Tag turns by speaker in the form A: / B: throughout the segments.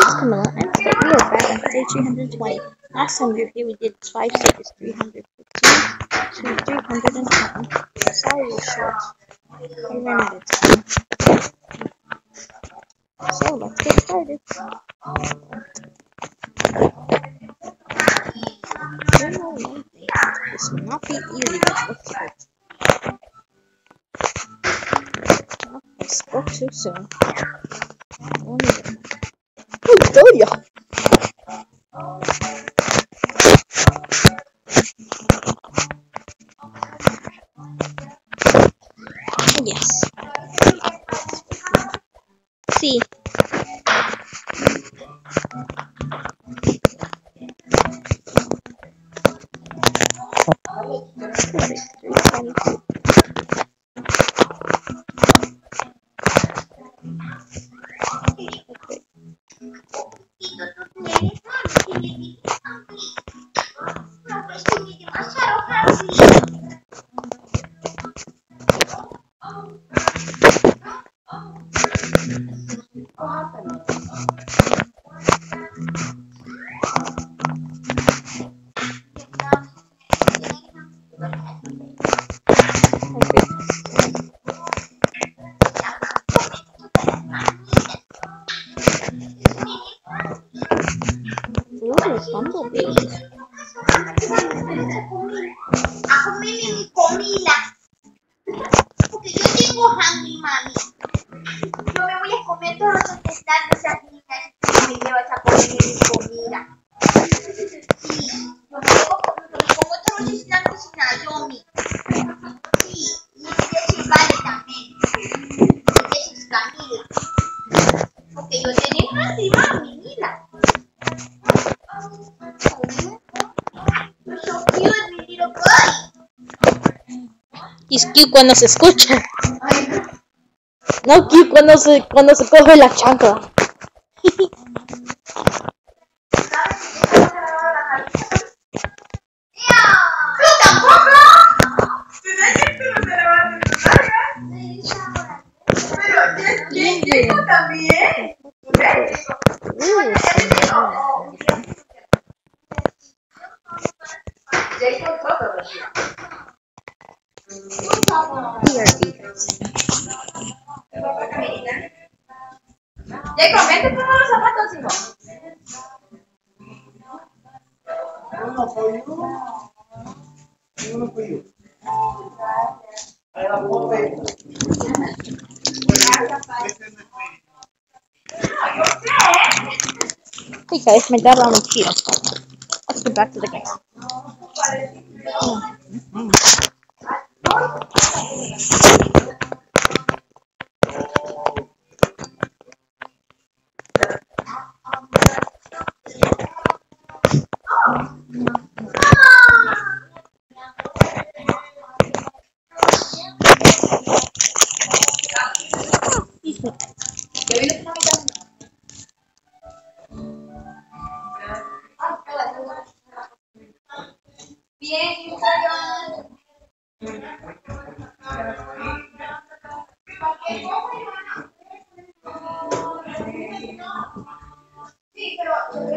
A: Camilla, and today we are back on day 320. Last time we were here, we did 5 stages, 315 to 310. Sorry we're short. We ran out of time. So let's get started. This will not be easy, but let's do it. I spoke too soon. Oh, yeah. Yes. See. Bumblebee.
B: Ako mimi comida. Porque yo tengo hambre, mami. Yo me voy a comer todos los intestinos de esas niñas y me llevas a comer mi comida. Sí, yo me como todos los snacks sin Naomi. Sí, y ese vale también. Y ese es Camila. Porque yo tengo hambre, mami, mira. You're so cute, mi little boy.
A: Es cute cuando se escucha. No cute cuando se coge la chancla.
B: También. Jacob, vente por los zapatos, hijo.
C: Uno for you. Uno for you. I have one way.
A: Hey guys, my dad ramen cheetah. Let's get back to the game.
B: Bien, sí, pero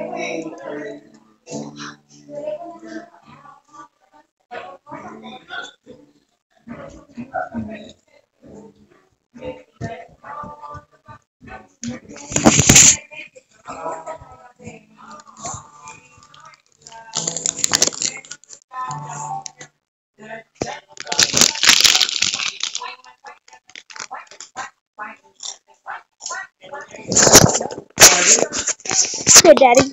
A: Here, Daddy.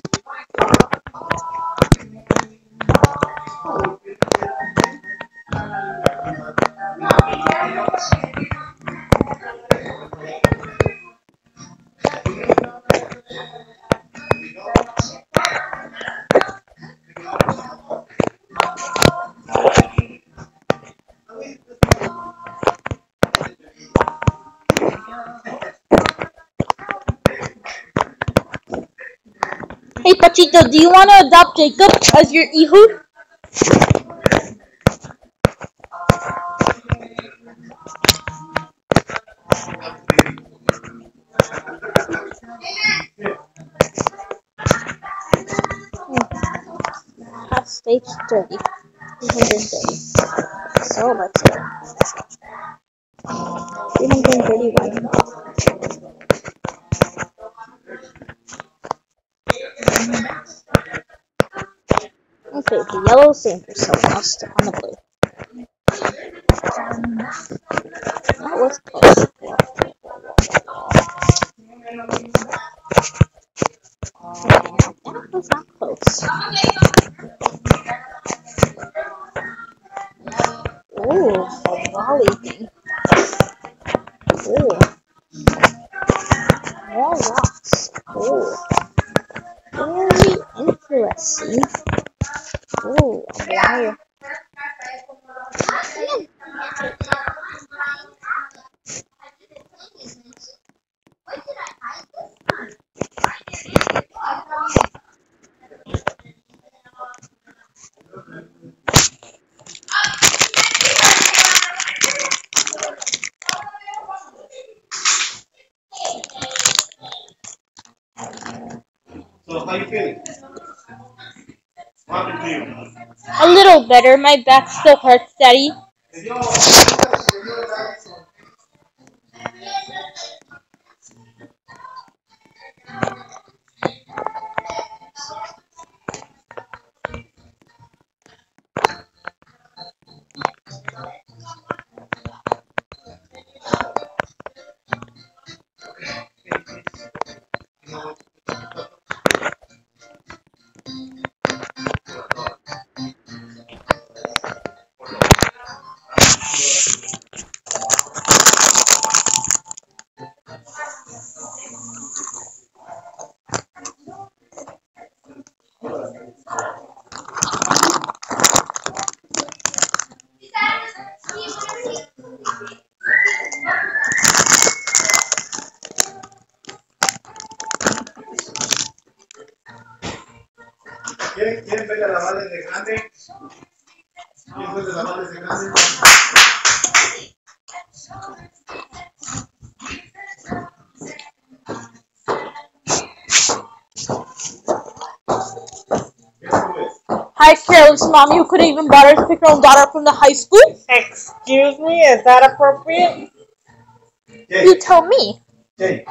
A: Hey, Pachito, do you want to adopt Jacob as your hijo? stage 30. 330. So let's go. 331. Okay, the yellow sinker, so I'll stick on the blue. That was close. Okay, now that was not close. Ooh, a volley thing. Ooh. More rocks. Ooh. Very interesting. Ooh, a wire.
C: So how you feeling? What happened to you?
A: A little better. My back still hurts, Daddy.
C: ¿Quieren ver a la madre de grande? ¿Quién fue de la madre de grande?
A: Hi, careless mom. You could even bother to pick your own daughter from the high school?
D: Excuse me, is that appropriate?
A: You tell me.
C: Jay.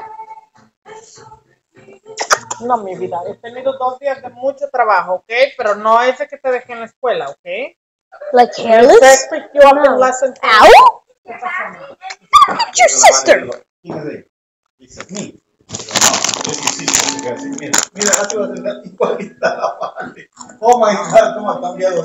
D: No, mi vida, he tenido 2 días de mucho trabajo, ¿ok? Pero no ese que te dejé en la escuela, ¿ok?
A: Like careless?
D: Pick you up in lesson 3.
A: Ow! It's your sister.
C: ¿Quién es ella? It's me. Mira, así va a ser igualita la madre. Oh my God, cómo ha cambiado.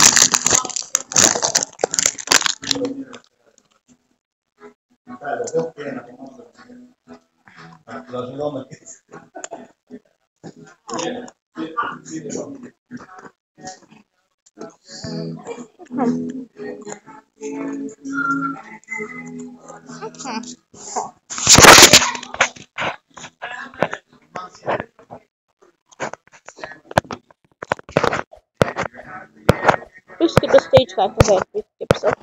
A: We skip a stage 5. Okay, we skip so.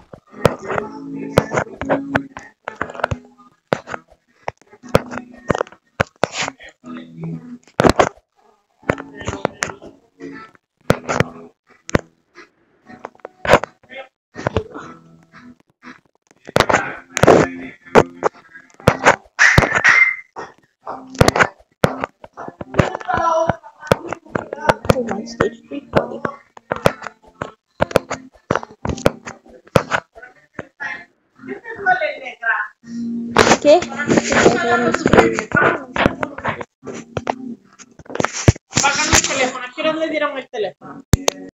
A: We're on stage 340. ¿Qué?
D: Pagan el teléfono. ¿A qué hora le dieron el teléfono?